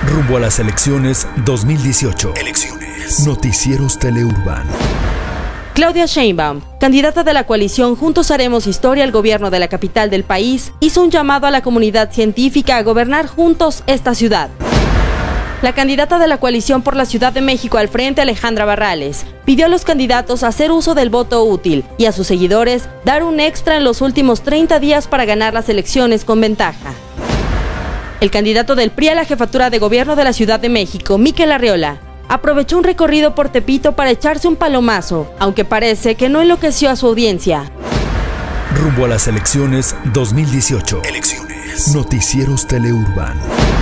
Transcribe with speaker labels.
Speaker 1: Rumbo a las elecciones 2018. Noticieros Teleurban.
Speaker 2: Claudia Sheinbaum, candidata de la coalición Juntos Haremos Historia al gobierno de la capital del país, hizo un llamado a la comunidad científica a gobernar juntos esta ciudad. La candidata de la coalición por la Ciudad de México al frente, Alejandra Barrales, pidió a los candidatos hacer uso del voto útil y a sus seguidores dar un extra en los últimos 30 días para ganar las elecciones con ventaja. El candidato del PRI a la jefatura de gobierno de la Ciudad de México, Mikel Arriola, aprovechó un recorrido por Tepito para echarse un palomazo, aunque parece que no enloqueció a su audiencia.
Speaker 1: Rumbo a las elecciones 2018. Noticieros Teleurban.